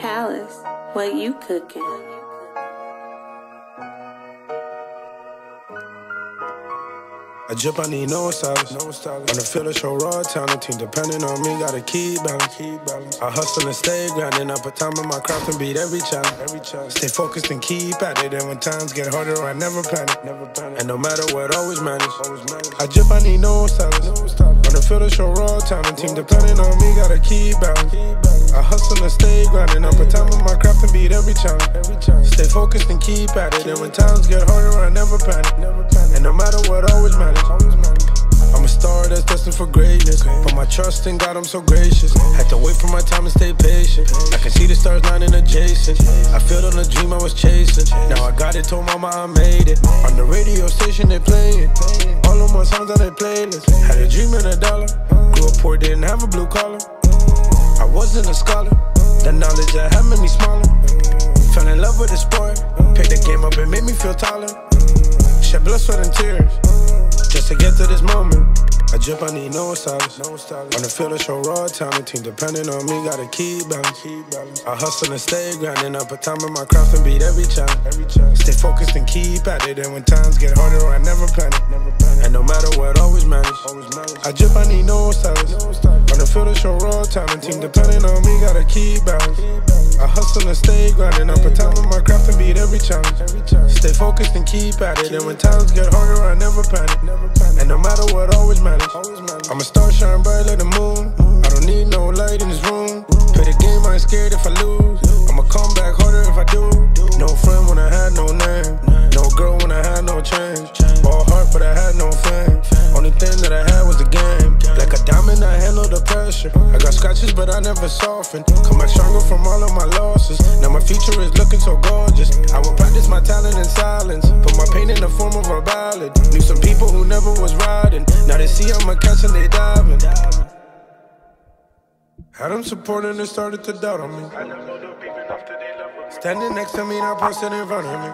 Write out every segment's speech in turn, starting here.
Palace, what you cooking? I drip, I need no stylist. On the field, I show raw talent. Team depending on me, gotta keep balance. I hustle and stay grinding. I put time in my craft and beat every challenge. Stay focused and keep at it. And when times get harder, I never panic. And no matter what, always manage. I drip, I need no stylist. On the field, I show raw talent. Team depending on me, gotta keep balance. I hustle and stay grinding. I put time in my craft and beat every challenge. Stay focused and keep at it. And when times get harder, I never panic. And no matter what, always manage. I'm a star that's destined for greatness. Put my trust in God, I'm so gracious. Had to wait for my time and stay patient. I can see the stars lining adjacent. I feel on the dream I was chasing. Now I got it, told mama I made it. On the radio station they playing all of my songs on their playlist. Had a dream and a dollar. Grew up poor, didn't have a blue collar. I wasn't a scholar. The knowledge I had made me smaller. Fell in love with the sport. Picked the game up and made me feel taller. Shed blood, sweat and tears just to get to this moment. I drip, I need no stylist. On the field, I show raw talent. Team depending on me, gotta keep balance. I hustle and stay grinding. I put time in my craft and beat every challenge. Stay focused and keep at it. And when times get harder, I never panic. And no matter what, always manage. I drip, I need no stylist. On the field, I show raw talent. Team depending on me, gotta keep balance. I hustle and stay grinding. I put time in my craft and beat every challenge. Stay focused and keep at it. And when times get harder, I never panic. And no matter what, always manage. I'm a star, shine bright like the moon. I don't need no light in this room. Play the game, I ain't scared if I lose. I'ma come back harder if I do. No friend when I had no name. No girl when I had no change. All heart but I had no fame. Only thing that I had was the game. Like a diamond, I handle the pressure. I got scratches but I never soften. Come back stronger from all of my losses. Now my future is looking so gorgeous. I will practice my talent in silence. Put my pain in the form of a ballad. Knew some people who never was riding. Now they see I'm a catch and they diving. Had them supporting and started to doubt on me. Standing next to me, now posted in front of me.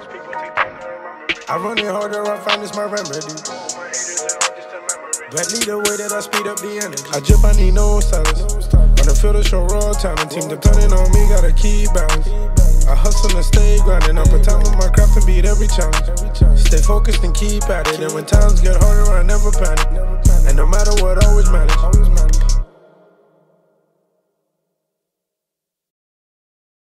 I run it harder, I find it's my remedy. Gladly the way that I speed up the energy. I drip, I need no stylist. On the field, I show raw talent. Team depending on me, gotta keep balance. I hustle and stay grinding. I put time in my craft and beat every challenge. Stay focused and keep at it. And when times get harder, I never panic. And no matter what, always manage.